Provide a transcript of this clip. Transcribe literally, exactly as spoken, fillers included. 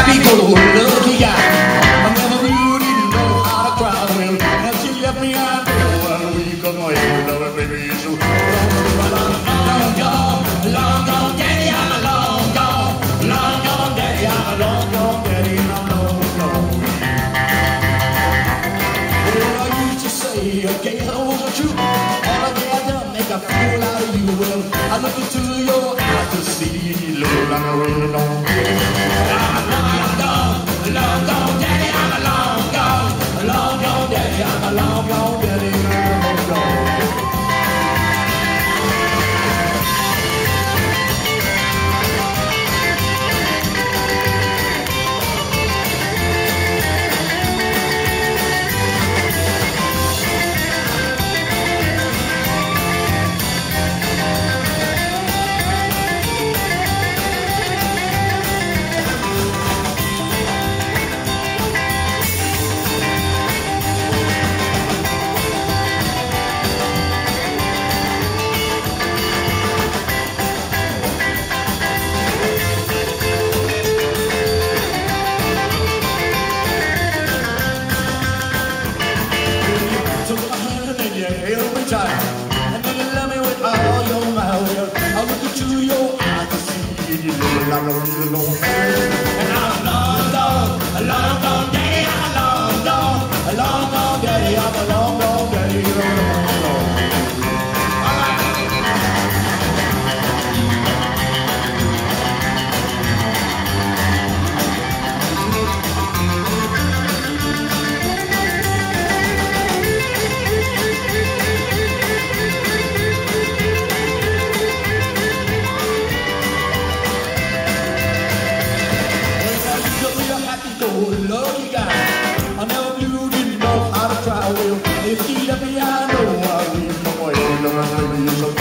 happy-go-lucky guy. I never knew, didn't know how to cry well. And she left me out there one week ago. You know it, baby, so long gone, long gone, daddy, I'm a long gone, long gone, daddy, I'm a long gone, daddy, I'm long gone. Well, I used to say, okay, that was the truth. All I had to make a fool out of you. Well, I look into your eyes to see you look like a really long day. I'm long gone, long gone, daddy, I'm a long gone, long gone, daddy, I'm a long gone, daddy, I'm long gone. And then you love me with all your might. Well, I look into your eyes to see you look like a really long man. And I'm long gone, long gone, daddy, I'm a long gone, long gone, daddy, I'm a long gone, daddy, I'm a long gone. Lucky guy, I never knew, didn't know how to try well. If he left me, I know I leave no way.